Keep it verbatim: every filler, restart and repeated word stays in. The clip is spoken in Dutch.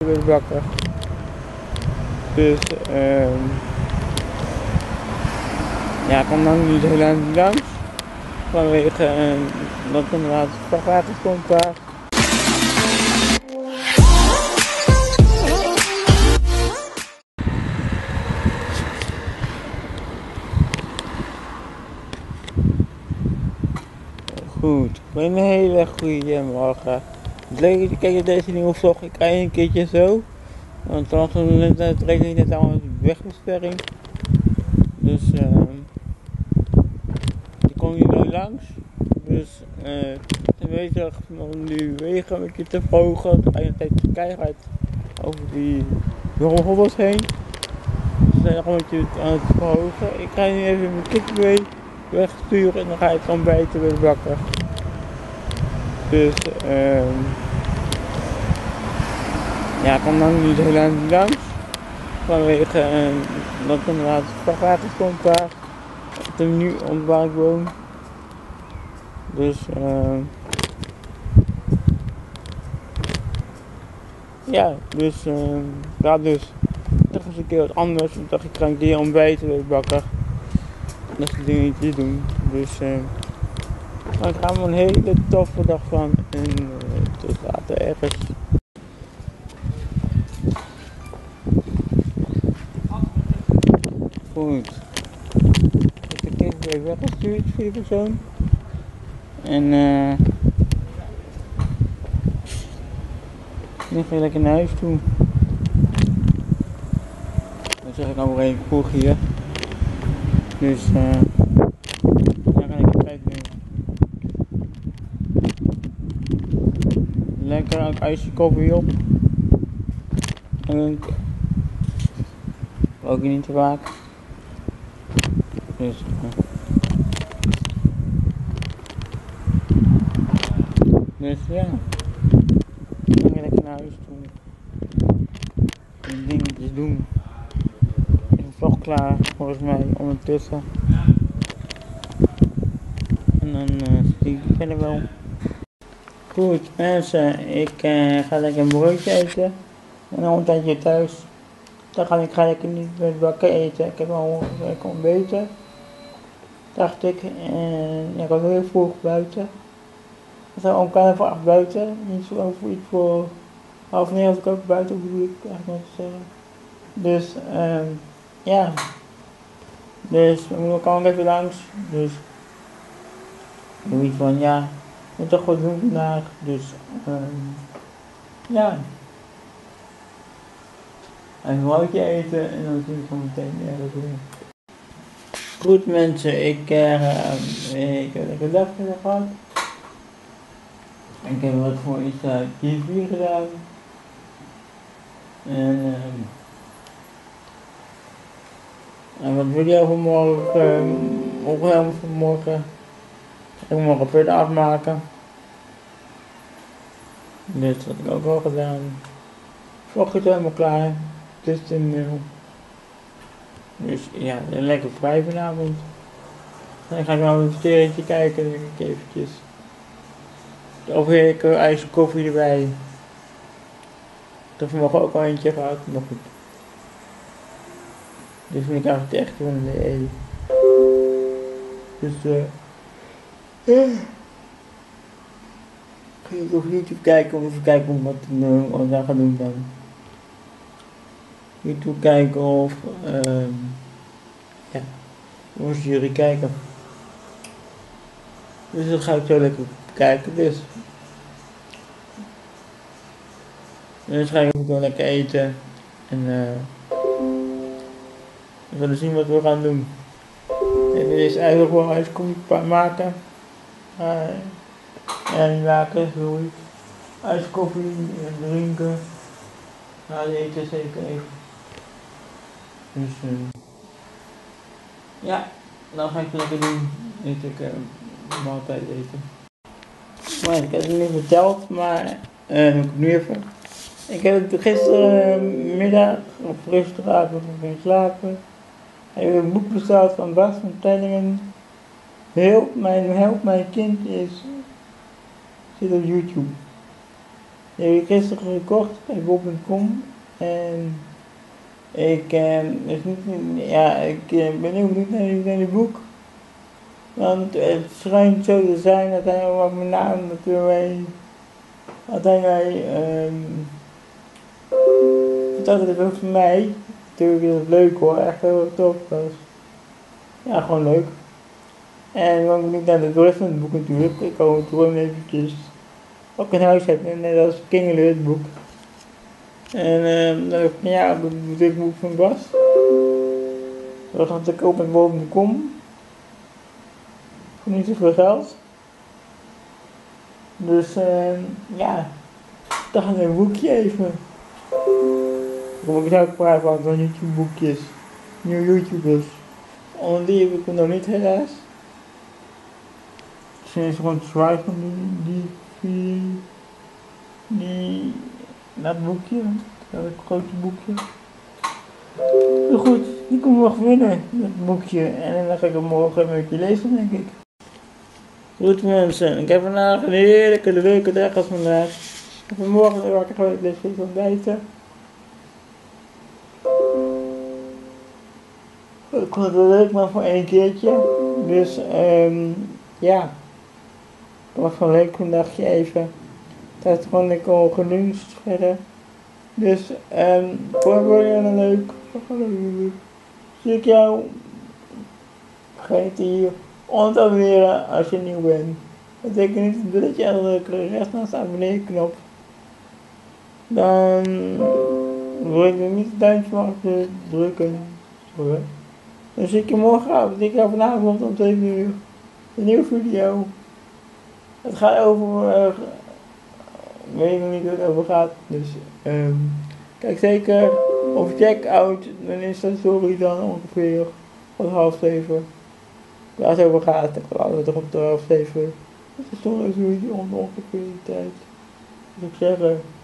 weer wakker. Dus um, ja, ik kom dan niet heel lang langs. Vanwege uh, dat er inderdaad vrachtwagen komt daar. Goed, een hele goede morgen. Het is leuk dat je kijkt naar deze nieuwe vlog. Ik krijg een keertje zo. Want dan het regent net allemaal met wegversperring. Dus uh, ik kom hier nu langs. Dus uh, ik ben bezig om nu wegen een beetje te verhogen. Dan ga je een tijdje keihard over die hobbels heen. Dus we zijn nog een beetje aan het verhogen. Ik ga nu even mijn kind mee wegsturen en dan ga ik ontbijten weer wakker. Dus uh, ja, ik kom dan niet heel lang langs. Vanwege uh, dat er inderdaad vrachtwagen komt daar. Op de nu om waar ik woon. Dus uh, ja, dus uh, ja, dus toch eens een keer wat anders. Ik dacht ik ga een keer ontbijten weer bakken. Dat soort dingetjes doen. Dus uh, maar ik ga er een hele toffe dag van. En uh, tot later ergens. Goed. Ik heb de kind weer weggestuurd, vier persoon. En uh, nu ga je lekker naar huis toe. Dan zeg ik al weer even vroeg hier. Dus uh, daar ga ik tijd doen. Lekker een ijsje koffie op. En ook niet te vaak. Dus uh, Dus ja, dan ga ik lekker naar huis toe. En dingetjes doen. Ik ben toch klaar, volgens mij, ondertussen. En dan uh, zie ik verder wel. Goed mensen, ik uh, ga lekker een broodje eten. En dan een tijdje thuis. Dan ga ik, ga ik niet met bakken eten. Ik heb al lekker ontbeten. Dacht ik. En ja, ik was heel vroeg buiten. We zijn om kwart voor acht buiten, niet zo over iets voor half negen was ik ook buiten, bedoel ik eigenlijk nog te zeggen. Dus um, ja, dus we moeten elkaar even langs, dus ik doe iets van ja, ik moet toch wat doen vandaag, dus um, ja. Even een broodje eten en dan zie ik zo meteen ergens weer. Goed mensen, ik, uh, ik heb een dag verder gehad. Ik heb wat voor iets uh, T V gedaan. En, uh, en wat video voor morgen, uh, opgenomen voor morgen. Ik moet morgen verder afmaken. Dus dat heb ik ook al gedaan. Vlog is helemaal klaar. Het is de mail. Dus ja, lekker vrij vanavond. Dan ga ik nou een sterretje kijken, denk ik eventjes. Of ik uh, ijs en koffie erbij. Ik heb vanmorgen ook al eentje gehad, maar goed. Dit vind ik eigenlijk echt van de E. Dus eh. Uh, uh, ga ik op YouTube kijken om even kijken wat, uh, wat ik daar ga doen dan. YouTube kijken of uh, ja, moest jullie kijken. Dus dat ga ik zo lekker kijken dus. Dus ga ik ook wel lekker eten. En uh, we zullen zien wat we gaan doen. En er is eigenlijk wel ijskoffie maken. Uh, en niet maken, sorry. Ijskoffie en drinken. Na de eten zeker even. Dus uh, ja, dan ga ik het lekker doen. Eet ik uh, maaltijd eten. Maar ik heb het niet verteld, maar uh, ik nu even. Ik heb het gistermiddag of gisteravond gaan slapen. Ik heb een boek besteld van Bas van Tellingen. Help mijn, help mijn kind is zit op YouTube. Die heb ik gisteren gekocht bij bol punt com. En ik, eh, dus niet, ja, ik eh, ben heel benieuwd naar, naar die boek. Want het schijnt zo te zijn dat hij ook met name dat wij, dat hij mij, um, dat het ook voor mij, natuurlijk is het leuk hoor, echt heel erg tof was. Ja, gewoon leuk. En ik ben niet naar de rest van het boek natuurlijk. Ik hou het gewoon eventjes ook in huis hebben, net als King Lear het boek. En uh, dan heb ik ja, dit boek van Bas. Dat gaat te koop met bol punt com. Voor niet zoveel geld. Dus uh, ja, dan gaan we een boekje even. Dan kom ik zelf praten van zo'n YouTube boekjes. Nieuwe YouTubers. Onder die heb ik nog niet helaas. Misschien is het gewoon te zwaar van die, die, die, die, dat boekje. Dat grote boekje. Maar goed, die komt nog winnen, dat boekje. En dan ga ik hem morgen een beetje lezen, denk ik. Goed mensen, ik heb vandaag een heerlijke, leuke dag als vandaag. Ik heb morgen wakker geweest, dus ik ontbijten. Ik vond het wel leuk, maar voor één keertje. Dus, um, ja. Het was gewoon leuk, een dagje even. Het is gewoon lekker al geluncht verder. Dus, um, vond ik wel leuk. Zie ik jou. Vergeet hier om te abonneren als je nieuw bent. Dat betekent niet het belletje en drukken rechts naast de abonneerknop. Dan wil ik niet het duimpje mag drukken. Sorry. Dan zie ik je morgenavond. Ik ga vanavond om zeven uur een nieuwe video. Het gaat over, uh, ik weet nog niet hoe het over gaat. Dus um, kijk zeker. Of check out, dan is dat sorry dan ongeveer op half zeven. Waar het over gaat, ik ga altijd op de half zeven. Dat is toch een video om ongeveer die tijd. Dus ik zeg.